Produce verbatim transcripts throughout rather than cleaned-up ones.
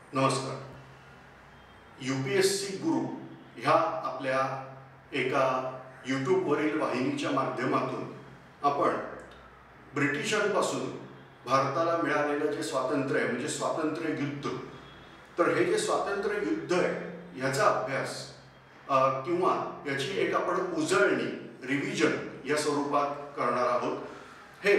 नमस्कार. You P S C गुरु ह्या आपल्या एका यूट्यूबवरील वाहिनीच्या माध्यमातून आपण ब्रिटिशांपासून भारताला मिळालेलं जे स्वातंत्र्य आहे म्हणजे स्वातंत्र्य युद्ध, तर हे जे स्वातंत्र्य युद्ध आहे ह्याचा अभ्यास किंवा याची एक आपण उजळणी रिव्हिजन या स्वरूपात करणार आहोत. हे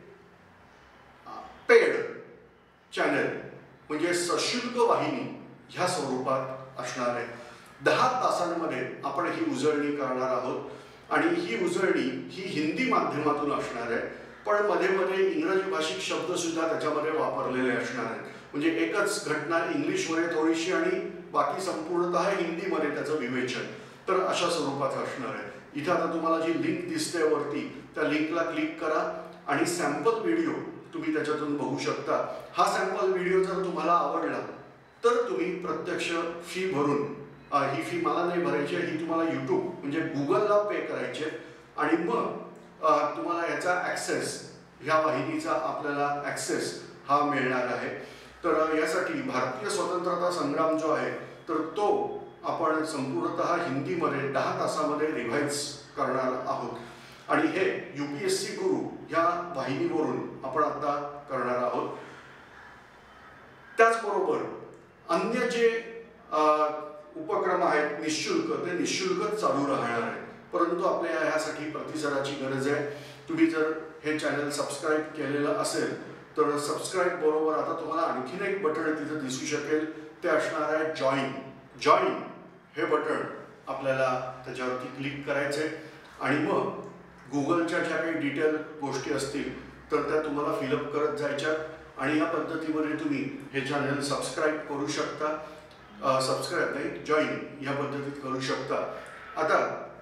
पेड चॅनल म्हणजे सशुल्क वाहिनी ह्या स्वरूपात असणार आहे. दहा तासांमध्ये आपण ही उजळणी करणार आहोत आणि ही उजळणी ही हिंदी माध्यमातून असणार आहे, पण मध्ये मध्ये इंग्रजी भाषिक शब्द सुद्धा त्याच्यामध्ये वापरलेले असणार आहेत. म्हणजे एकच घटना इंग्लिशमध्ये थोडीशी आणि बाकी संपूर्णतः हिंदीमध्ये त्याचं विवेचन, तर अशा स्वरूपात असणार आहे. इथे आता तुम्हाला जी लिंक दिसते वरती त्या लिंकला क्लिक करा आणि सॅम्पल व्हिडिओ तुम्ही त्याच्यातून बघू शकता. हा सॅम्पल व्हिडिओ जर तुम्हाला आवडला तर तुम्ही प्रत्यक्ष फी भरून, ही फी मला नाही भरायची आहे, ही तुम्हाला यूट्यूब म्हणजे गुगलला पे करायचे आणि मग तुम्हाला याचा ॲक्सेस, ह्या वाहिनीचा आपल्याला ॲक्सेस हा मिळणार आहे. तर यासाठी भारतीय स्वतंत्रता संग्राम जो आहे तर तो आपण संपूर्णतः हिंदीमध्ये दहा तासामध्ये रिव्हाइज करणार आहोत आणि हे यू पी एस सी गुरु ह्या वाहिनीवरून आपण आता करणार आहोत. त्याचबरोबर अन्य जे उपक्रम आहेत निशुल्क, ते निशुल्कच चालू राहणार आहेत, परंतु आपल्या ह्यासाठी प्रतिसादाची गरज आहे. तुम्ही जर हे चॅनल सबस्क्राईब केलेलं असेल तर सबस्क्राईब बरोबर आता तुम्हाला आणखीन एक बटन तिथं दिसू शकेल, ते असणार आहे जॉईन. जॉईन हे बटन आपल्याला त्याच्यावरती क्लिक करायचे आणि मग गुगलच्या ज्या काही डिटेल गोष्टी असतील तर त्या तुम्हाला फिलअप करत जायच्या आणि या पद्धतीमध्ये तुम्ही हे चॅनल सबस्क्राईब करू शकता. सबस्क्राईब नाही, जॉईन या पद्धतीत करू शकता. आता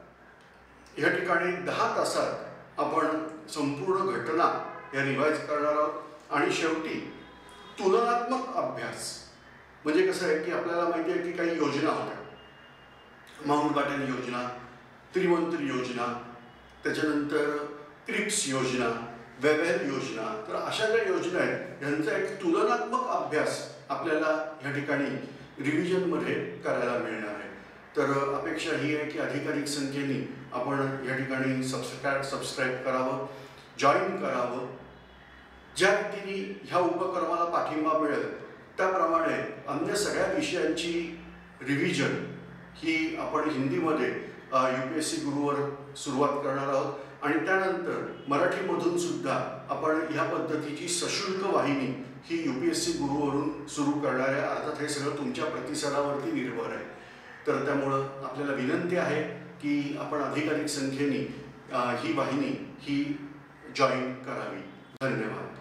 या ठिकाणी दहा तासात आपण संपूर्ण घटना या रिवाइज करणार आहोत आणि शेवटी तुलनात्मक अभ्यास. म्हणजे कसं आहे की आपल्याला माहिती आहे की काही योजना होत्या, माउंटबॅटन योजना, त्रिमंत्री योजना, त्याच्यानंतर क्रिप्स योजना, वेव्हेल योजना, तर अशा ज्या योजना आहेत यांचा एक तुलनात्मक अभ्यास आपल्याला या ठिकाणी रिव्हिजनमध्ये करायला मिळणार आहे. तर अपेक्षा ही आहे की अधिकाधिक संख्येने आपण या ठिकाणी सबस्क्राईब सबस्क्राईब करावं, जॉईन करावं. ज्या रीतीने ह्या उपक्रमाला पाठिंबा मिळेल त्याप्रमाणे अन्य सगळ्या विषयांची रिव्हिजन ही आपण हिंदीमध्ये यू पी एस सी गुरुवर सुरुवात करणार आहोत आणि त्यानंतर मराठीमधून सुद्धा आपण ह्या पद्धतीची सशुल्क वाहिनी ही यू पी एस सी गुरुवरून सुरू करणार आहे. अर्थात हे सगळं तुमच्या प्रतिसादावरती निर्भर आहे. तर त्यामुळं आपल्याला विनंती आहे की आपण अधिकाधिक संख्येने ही वाहिनी ही जॉईन करावी. धन्यवाद.